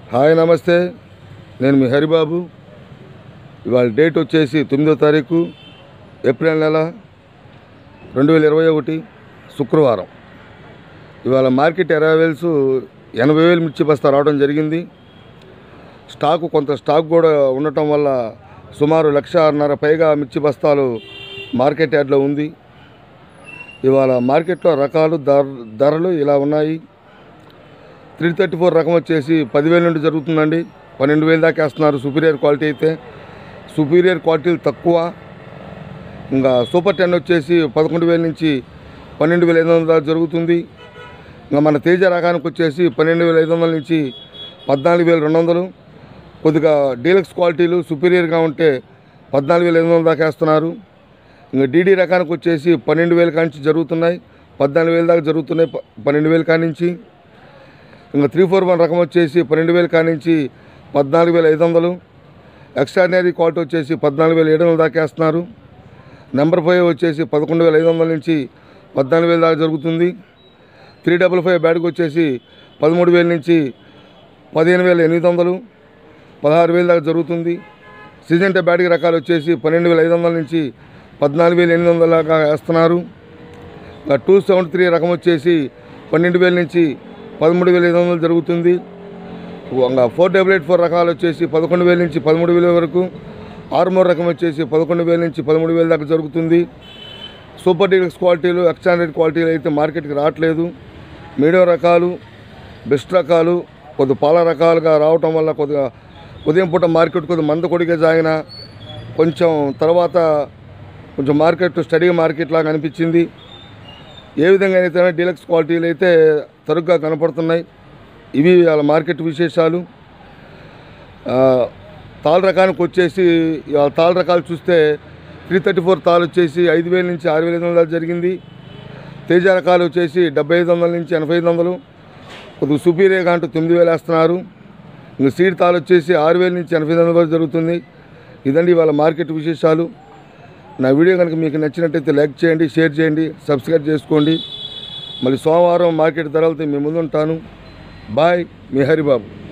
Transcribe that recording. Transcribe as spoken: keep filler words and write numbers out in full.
Hi నమస్తే, నేను మీ హరిబాబు. ఇవాళ డేట్ వచ్చేసి తొమ్మిదో తారీఖు ఏప్రిల్ నెల రెండు వేల ఇరవై ఒకటి శుక్రవారం. ఇవాళ మార్కెట్ అరైవల్స్ ఎనభై వేలు మిర్చి బస్తా రావడం జరిగింది. స్టాకు కొంత స్టాక్ కూడా ఉండటం వల్ల సుమారు లక్షన్నర పైగా మిర్చి బస్తాలు మార్కెట్ యార్డ్లో ఉంది. ఇవాళ మార్కెట్లో రకాలు ధరలు ఇలా ఉన్నాయి. త్రీ థర్టీ ఫోర్ రకం వచ్చేసి పదివేల నుండి జరుగుతుందండి, పన్నెండు వేలు దాకా వేస్తున్నారు. సుపీరియర్ క్వాలిటీ అయితే సుపీరియర్ క్వాలిటీలు తక్కువ. ఇంకా సూపర్ టెన్ వచ్చేసి పదకొండు వేల నుంచి పన్నెండు వేల ఐదు వందల దాకా జరుగుతుంది. ఇంకా మన తేజ రకానికి వచ్చేసి పన్నెండు వేల ఐదు వందల నుంచి పద్నాలుగు వేల రెండు వందలు. కొద్దిగా డీలక్స్ క్వాలిటీలు సుపీరియర్గా ఉంటే పద్నాలుగు వేల ఐదు వందల దాకా వేస్తున్నారు. ఇంకా డీడీ రకానికి వచ్చేసి పన్నెండు వేల కానించి జరుగుతున్నాయి, పద్నాలుగు వేల దాకా జరుగుతున్నాయి, పన్నెండు వేల కానించి. ఇంకా త్రీ ఫోర్ వన్ రకం వచ్చేసి పన్నెండు వేల కానించి పద్నాలుగు వేల ఐదు వందలు. ఎక్స్ట్రాడినరీ క్వాలిటీ వచ్చేసి పద్నాలుగు వేల ఏడు వందల దాకా వేస్తున్నారు. నెంబర్ ఫైవ్ వచ్చేసి పదకొండు వేల ఐదు వందల నుంచి పద్నాలుగు వేల దాకా జరుగుతుంది. త్రీ డబల్ ఫైవ్ బ్యాడ్కి వచ్చేసి పదమూడు వేల నుంచి పదిహేను వేల ఎనిమిది వందలు పదహారు వేల దాకా జరుగుతుంది. సిజెంటా బ్యాడ్కి రకాలు వచ్చేసి పన్నెండు వేల ఐదు వందల నుంచి పద్నాలుగు వేల ఎనిమిది వందల దాకా వేస్తున్నారు. టూ సెవెంటీ త్రీ రకం వచ్చేసి పన్నెండు వేల నుంచి పదమూడు వేల ఐదు వందలు జరుగుతుంది. ఫోర్ డబల్ ఎయిట్ ఫోర్ రకాలు వచ్చేసి పదకొండు వేల నుంచి పదమూడు వేల వరకు. ఆర్మోర్ రకం వచ్చేసి పదకొండు వేల నుంచి పదమూడు వేల దాకా జరుగుతుంది. సూపర్ డీలక్స్ క్వాలిటీలు ఎక్స్టాండర్డ్ క్వాలిటీలు అయితే మార్కెట్కి రావట్లేదు. మీడియం రకాలు, బెస్ట్ రకాలు, కొద్ది పాల రకాలుగా రావటం వల్ల కొద్దిగా ఉదయం పూట మార్కెట్ కొద్దిగా మంద కొడిగా సాగిన కొంచెం తర్వాత కొంచెం మార్కెట్ స్టడీ మార్కెట్ లాగా అనిపించింది. ఏ విధంగా అయితే డీలక్స్ క్వాలిటీలు అయితే తరుగ్గా కనపడుతున్నాయి. ఇవి వాళ్ళ మార్కెట్ విశేషాలు. తాళ్ళ రకానికి వచ్చేసి తాళ్ళ రకాలు చూస్తే త్రీ థర్టీ ఫోర్ తాళ్ళు వచ్చేసి ఐదు వేల నుంచి ఆరు వేల ఐదు వందలు జరిగింది. తేజ రకాలు వచ్చేసి డెబ్బై ఐదు వందల నుంచి ఎనభై ఐదు వందలు. కొద్దిగా సుపీరియర్గా అంటూ తొమ్మిది వేలు వేస్తున్నారు. ఇంకా సీడ్ తాళ్ళు వచ్చేసి ఆరు వేల నుంచి ఎనభై ఐదు వందల వరకు జరుగుతుంది. ఇదండి వాళ్ళ మార్కెట్ విశేషాలు. నా వీడియో కనుక మీకు నచ్చినట్టయితే లైక్ చేయండి, షేర్ చేయండి, సబ్స్క్రైబ్ చేసుకోండి. మళ్ళీ సోమవారం మార్కెట్ ధరలతో మీ ముందు ఉంటాను. బాయ్, మీ హరిబాబు.